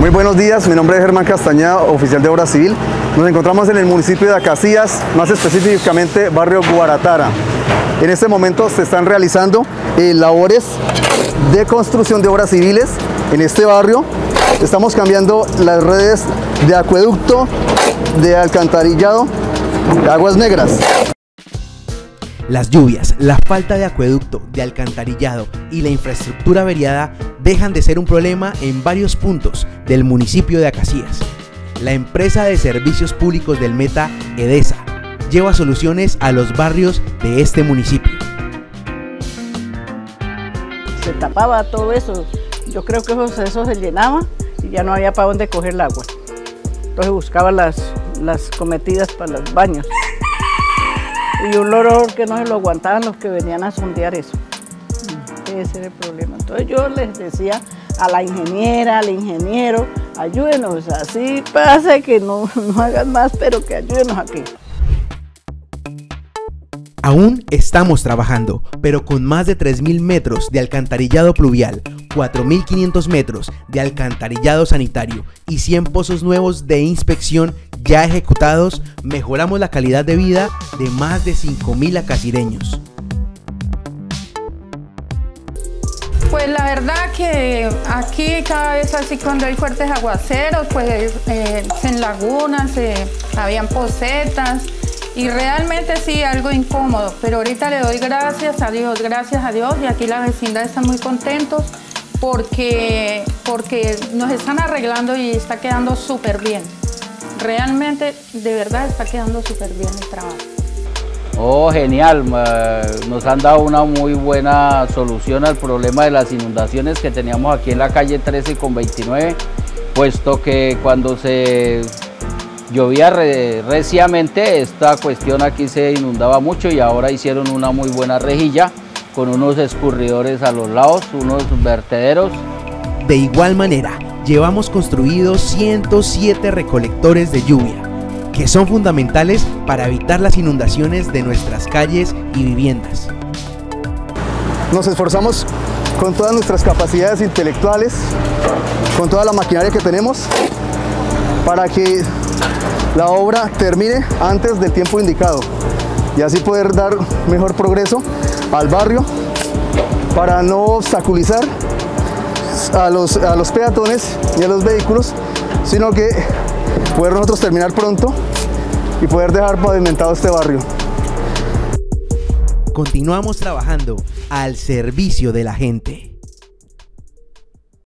Muy buenos días, mi nombre es Germán Castañeda, oficial de Obra Civil. Nos encontramos en el municipio de Acacías, más específicamente barrio Guaratara. En este momento se están realizando labores de construcción de obras civiles en este barrio. Estamos cambiando las redes de acueducto, de alcantarillado, de aguas negras. Las lluvias, la falta de acueducto, de alcantarillado y la infraestructura averiada dejan de ser un problema en varios puntos del municipio de Acacías. La empresa de servicios públicos del Meta, EDESA, lleva soluciones a los barrios de este municipio. Se tapaba todo eso, yo creo que eso se llenaba y ya no había para dónde coger el agua. Entonces buscaba las cometidas para los baños. Y un olor que no se lo aguantaban los que venían a sondear eso. Ese era el problema. Entonces yo les decía a la ingeniera, al ingeniero, ayúdenos, así pasa que no hagan más, pero que ayúdenos aquí. Aún estamos trabajando, pero con más de 3.000 metros de alcantarillado pluvial, 4.500 metros de alcantarillado sanitario y 100 pozos nuevos de inspección ya ejecutados, mejoramos la calidad de vida de más de 5.000 acacireños. Pues la verdad que aquí cada vez así cuando hay fuertes aguaceros, pues en lagunas, habían pocetas y realmente sí, algo incómodo, pero ahorita le doy gracias a Dios, y aquí la vecindad está muy contentos porque nos están arreglando y está quedando súper bien. Realmente, de verdad, está quedando súper bien el trabajo. Oh, genial, nos han dado una muy buena solución al problema de las inundaciones que teníamos aquí en la calle 13 con 29, puesto que cuando se llovía reciamente esta cuestión aquí se inundaba mucho y ahora hicieron una muy buena rejilla con unos escurridores a los lados, unos vertederos. De igual manera, llevamos construidos 107 recolectores de lluvia, que son fundamentales para evitar las inundaciones de nuestras calles y viviendas. Nos esforzamos con todas nuestras capacidades intelectuales, con toda la maquinaria que tenemos, para que la obra termine antes del tiempo indicado y así poder dar mejor progreso al barrio para no obstaculizar a los peatones y a los vehículos, sino que poder nosotros terminar pronto y poder dejar pavimentado este barrio. Continuamos trabajando al servicio de la gente.